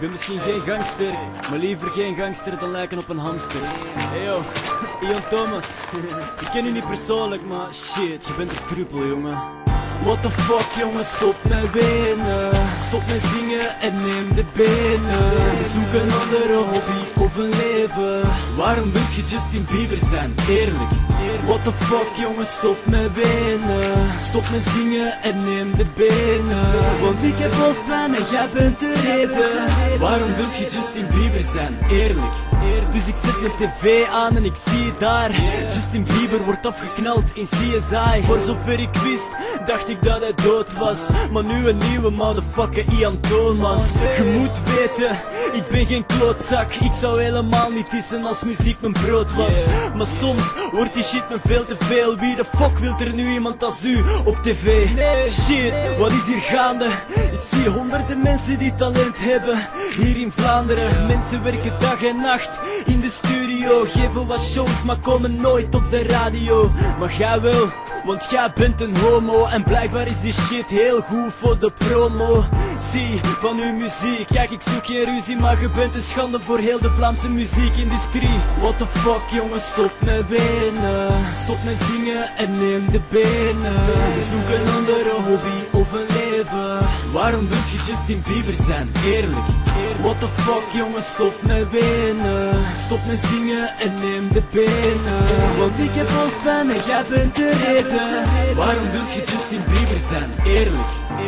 ben misschien geen gangster, maar liever geen gangster dan lijken op een hamster. Hey yo, Ian Thomas. Ik ken u niet persoonlijk, maar shit, je bent een druppel, jongen. What the fuck, jongen, stop met wenen. Stop met zingen en neem de benen. Zoek een andere hobby of een leven. Waarom wilt je Justin Bieber zijn? Eerlijk. What the fuck, jongen, stop met wenen. Stop met zingen en neem de benen. Want ik heb hoofdpijn en jij bent de reden. Waarom wilt je Justin Bieber zijn? Eerlijk. Dus ik zet mijn tv aan en ik zie het daar. Justin Bieber wordt afgeknald in CSI. Voor zover ik wist, dacht ik dat hij dood was. Maar nu een nieuwe motherfucker, Ian Thomas. Je moet weten, ik ben geen klootzak. Ik zou helemaal niet dissen als muziek mijn brood was. Maar soms wordt die shit me veel te veel. Wie de fuck wil er nu iemand als u op tv? Shit, wat is hier gaande? Ik zie honderden mensen die talent hebben hier in Vlaanderen. Mensen werken dag en nacht in de studio, geven wat shows, maar komen nooit op de radio. Maar jij wel, want jij bent een homo. En blijkbaar is die shit heel goed voor de promo. Zie, van uw muziek, kijk, ik zoek geen ruzie, maar je bent een schande voor heel de Vlaamse muziekindustrie. What the fuck, jongen, stop met wenen. Stop met zingen en neem de benen. Zoek een andere hobby of een leven. Waarom wilt je Justin Bieber zijn? Eerlijk. What the fuck, jongen, stop met wenen. Stop met zingen en neem de benen. Want ik heb hoofdpijn en jij bent de reden. Waarom wilt je Justin Bieber zijn? Eerlijk.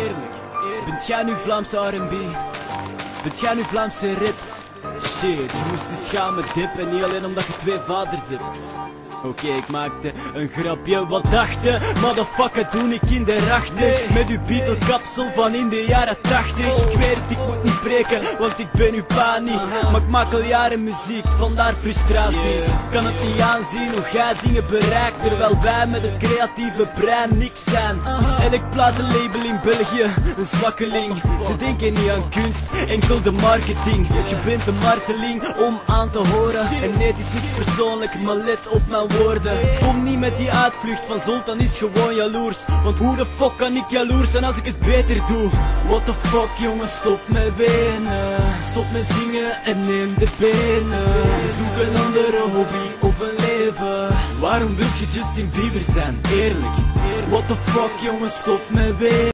Bent jij nu Vlaamse R&B? Bent jij nu Vlaamse rap? Shit, je moest je schamen dippen, niet alleen omdat je twee vaders hebt. Oké, ik maakte een grapje, wat dachten? Motherfucker, toen ik kinderachtig met uw Beatle-kapsel van in de jaren 80. Ik weet het, ik moet niet breken, want ik ben uw pa niet. Maar ik maak al jaren muziek, vandaar frustraties. Kan het niet aanzien hoe jij dingen bereikt, terwijl wij met het creatieve brein niks zijn. Is elk platenlabel in België een zwakkeling. Ze denken niet aan kunst, enkel de marketing. Je bent een marteling om aan te horen. En nee, het is niks persoonlijk, maar let op mijn woorden. Kom niet met die uitvlucht van Zoltan is gewoon jaloers. Want hoe de fuck kan ik jaloers zijn als ik het beter doe? What the fuck, jongen, stop met wenen. Stop met zingen en neem de benen. Zoek een andere hobby of een leven. Waarom wilt je Justin Bieber zijn? Eerlijk. What the fuck, jongen, stop met wenen.